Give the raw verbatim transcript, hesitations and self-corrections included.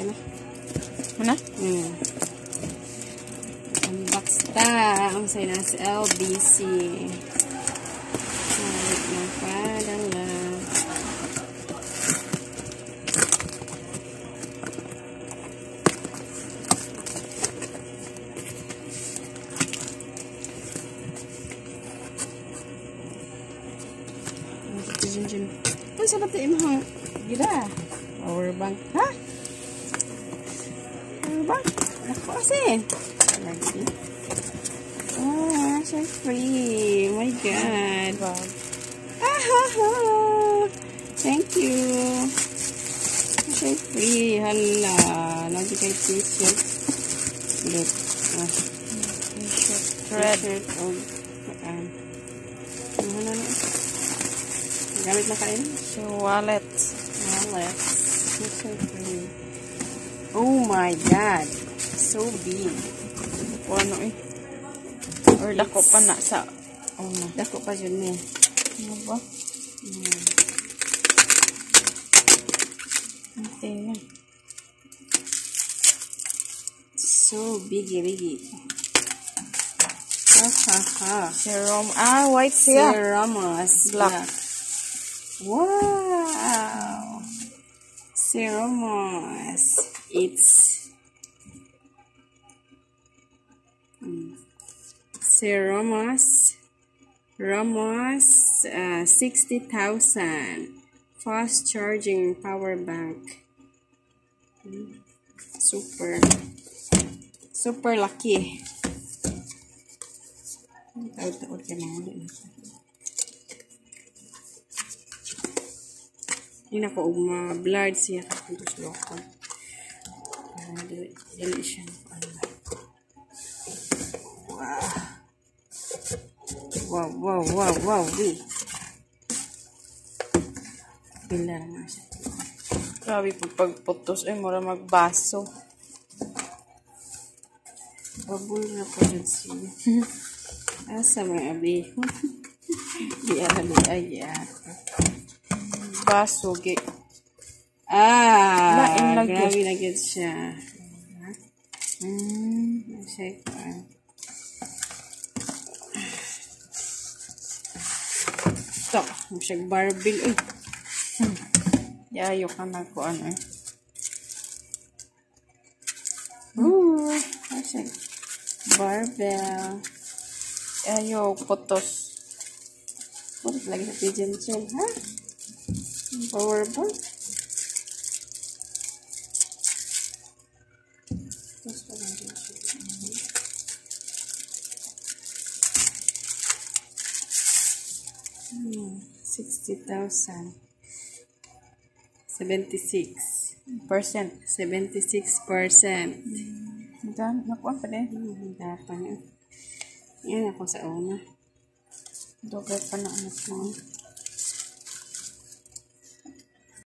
na. Ano? Hmm. Unbox ta. Ang say na sa L B C. Salit na padala. Ano sa bato imong gila? Power bank. Ha? Power bank? Ako kasi. Lagi. Oh, so free. Oh my God. Ah, ha, ha. Thank you. So free. Hala. Lagi kay t-shirt. Look. Ah. T-shirt. Red. T-shirt. Oh. Ano na na? Gamit na kain? So, wallet. Wallet. So free. Oh my God. So big. O ano eh. Or dako pa na sa... Oh, dako pa dyan eh. Ano ba? Hmm. Okay na. So biggy, biggy. Ha ha ha. Serum. Ah, white siya. Seramos. Black. Wow. Seramos. It's hmm. Seramos. Ramos. Uh, sixty thousand. Fast charging power bank. Hmm. Super. Super lucky. Taod-taod ka mga ulit. Yun ako, ma-blurred siya kung gusto ko. Uh, dili siya. Wow. Wow, wow, wow, wow. Wait. Bila naman siya. Grabe po pagputos ay mura magbaso. Babul na po dyan siya. Asa mga abi. Di arabi ay Baso, gi. Ah, Lain lagi. grabe na gid siya. Hmm. Check. Ito, masyag barbell. Uy. Hmm. Yayo ka na ko ano eh. Ooh, masyag barbell. Yayo, putos. Put lagi sa pigeon chain, ha? Power bank. Hmm, sixty thousand. Seventy-six Percent. Seventy-six percent. Dan, nakuha pa din. Hmm, dapat yan. Yan ako sa una. Dugay pa na anak mo.